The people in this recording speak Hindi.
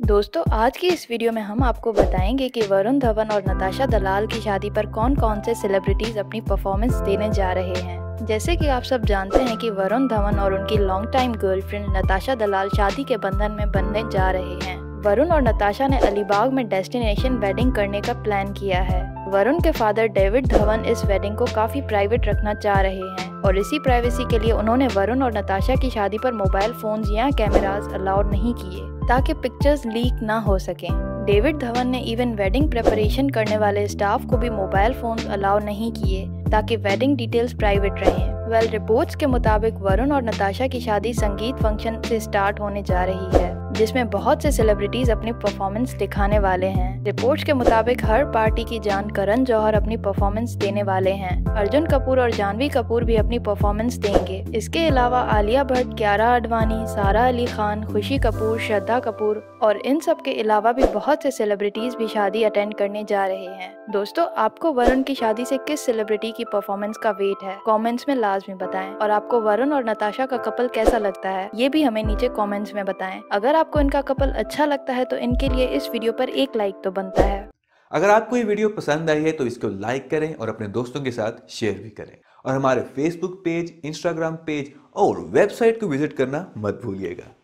दोस्तों आज की इस वीडियो में हम आपको बताएंगे कि वरुण धवन और नताशा दलाल की शादी पर कौन कौन से सेलिब्रिटीज अपनी परफॉर्मेंस देने जा रहे हैं। जैसे कि आप सब जानते हैं कि वरुण धवन और उनकी long time girlfriend Natasha Dalal शादी के बंधन में बंधने जा रहे हैं। वरुण और नताशा ने अलीबाग में डेस्टिनेशन वेडिंग करने का प्लान किया है। वरुण के फादर डेविड धवन इस वेडिंग को काफी प्राइवेट रखना चाह रहे हैं और इसी प्राइवेसी के लिए उन्होंने वरुण और नताशा की शादी पर मोबाइल फोन्स या कैमरास अलाउड नहीं किए ताकि पिक्चर्स लीक ना हो सकें। डेविड धवन ने इवन वेडिंग प्रेपरेशन करने वाले स्टाफ को भी मोबाइल फोन्स अलाउ नहीं किए ताकि वेडिंग डिटेल्स प्राइवेट रहें। रिपोर्ट्स के मुताबिक वरुण और नताशा की शादी संगीत फंक्शन से स्टार्ट होने जा रही है जिसमें बहुत से सेलिब्रिटीज अपनी परफॉर्मेंस दिखाने वाले हैं। रिपोर्ट्स के मुताबिक हर पार्टी की जान करण जौहर अपनी परफॉर्मेंस देने वाले हैं। अर्जुन कपूर और जानवी कपूर भी अपनी परफॉर्मेंस देंगे। इसके अलावा आलिया भट्ट, कियारा आडवाणी, सारा अली खान, खुशी कपूर, श्रद्धा कपूर और इन सब के अलावा भी बहुत से सेलिब्रिटीज भी शादी अटेंड करने जा रहे हैं। दोस्तों आपको वरुण की शादी से किस सेलिब्रिटी की परफॉर्मेंस का वेट है, कमेंट्स में लाजमी बताएं। और आपको वरुण और नताशा का कपल कैसा लगता है ये भी हमें नीचे कमेंट्स में बताएं। अगर आपको इनका कपल अच्छा लगता है तो इनके लिए इस वीडियो पर एक लाइक तो बनता है। अगर आपको ये वीडियो पसंद आई है तो इसको लाइक करें और अपने दोस्तों के साथ शेयर भी करें और हमारे फेसबुक पेज, इंस्टाग्राम पेज और वेबसाइट को विजिट करना मत भूलिएगा।